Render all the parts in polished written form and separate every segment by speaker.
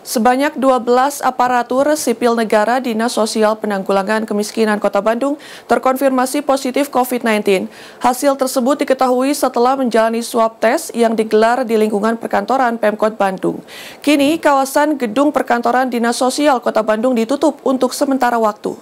Speaker 1: Sebanyak 12 aparatur sipil negara Dinas Sosial Penanggulangan Kemiskinan Kota Bandung terkonfirmasi positif COVID-19. Hasil tersebut diketahui setelah menjalani swab test yang digelar di lingkungan perkantoran Pemkot Bandung. Kini, kawasan gedung perkantoran Dinas Sosial Kota Bandung ditutup untuk sementara waktu.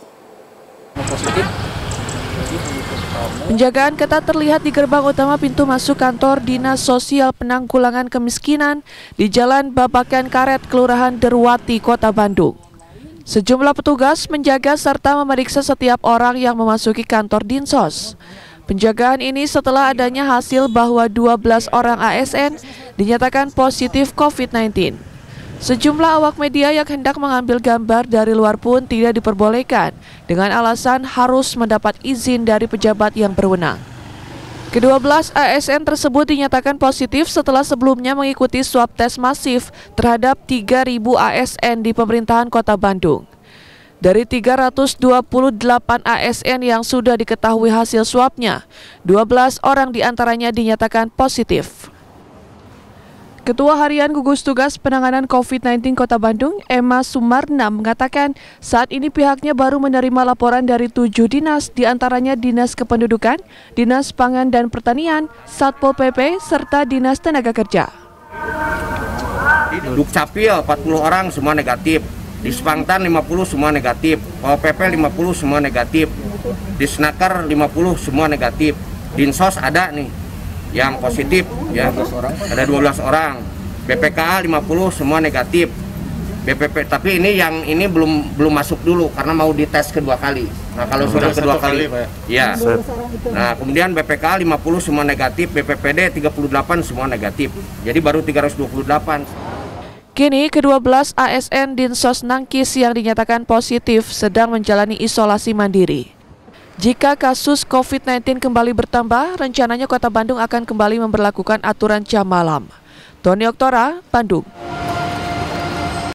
Speaker 1: Penjagaan ketat terlihat di gerbang utama pintu masuk kantor Dinas Sosial Penanggulangan Kemiskinan di Jalan Babakan Karet, Kelurahan Derwati, Kota Bandung. Sejumlah petugas menjaga serta memeriksa setiap orang yang memasuki kantor Dinsos. Penjagaan ini setelah adanya hasil bahwa 12 orang ASN dinyatakan positif COVID-19. Sejumlah awak media yang hendak mengambil gambar dari luar pun tidak diperbolehkan dengan alasan harus mendapat izin dari pejabat yang berwenang. Ke-12 ASN tersebut dinyatakan positif setelah sebelumnya mengikuti swab tes masif terhadap 3.000 ASN di pemerintahan Kota Bandung. Dari 328 ASN yang sudah diketahui hasil swabnya, 12 orang diantaranya dinyatakan positif. Ketua Harian Gugus Tugas Penanganan COVID-19 Kota Bandung, Emma Sumarna, mengatakan saat ini pihaknya baru menerima laporan dari 7 dinas, diantaranya Dinas Kependudukan, Dinas Pangan dan Pertanian, Satpol PP, serta Dinas Tenaga Kerja.
Speaker 2: Di Dukcapil 40 orang semua negatif, di Spangtan 50 semua negatif, PP 50 semua negatif, di Snaker 50 semua negatif, Dinsos ada nih yang positif ya, ada 12 orang, BPKA 50 semua negatif, BPP tapi ini belum masuk dulu karena mau dites kedua kali. Nah kalau sudah kedua kali ya, nah kemudian BPKA 50 semua negatif, BPPD 38 semua negatif, jadi baru 328.
Speaker 1: Kini ke-12 ASN Dinsos Nangkis yang dinyatakan positif sedang menjalani isolasi mandiri. Jika kasus COVID-19 kembali bertambah, rencananya Kota Bandung akan kembali memberlakukan aturan jam malam. Tony Oktora, Bandung.